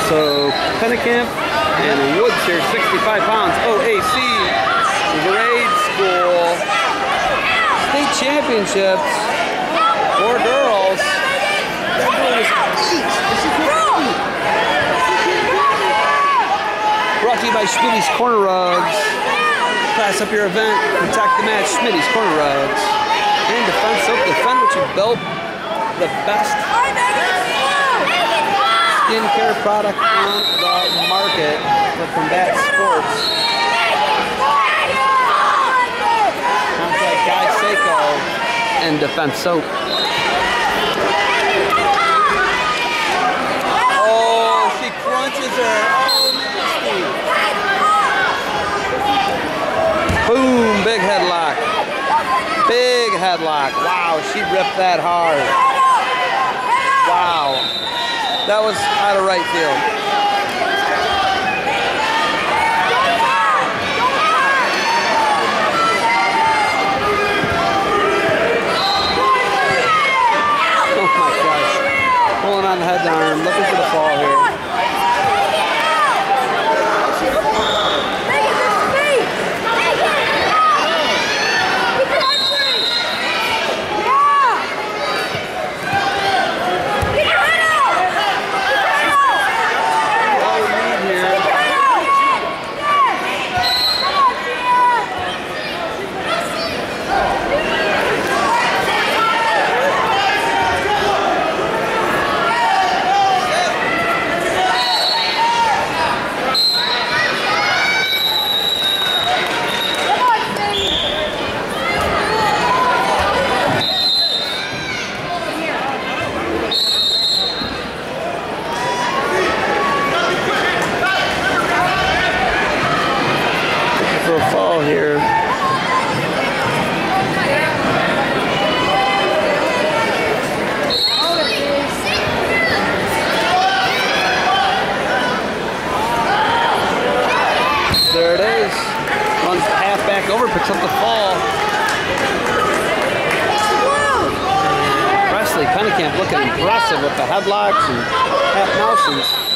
So Pennekamp and Woods here, 65 pounds. OAC grade school state championships for girls. That girl was 8. Brought to you by Schmitty's Corner Rugs. Class up your event, protect the match. Schmitty's Corner Rugs. And Defense Soap. Defend what you built. The best skincare product on the market for combat sports. Contact Guy Seiko and Defense Soap. Oh, she crunches her. Oh, nasty. Boom, big headlock. Big headlock. Wow, she ripped that hard. Wow. That was out of right field. Oh my gosh. Pulling on the head arm, looking for the fall here. For a fall here. There it is. Runs half back over, picks up the fall. Presley Pennekamp looking impressive with the headlocks and half Nelsons.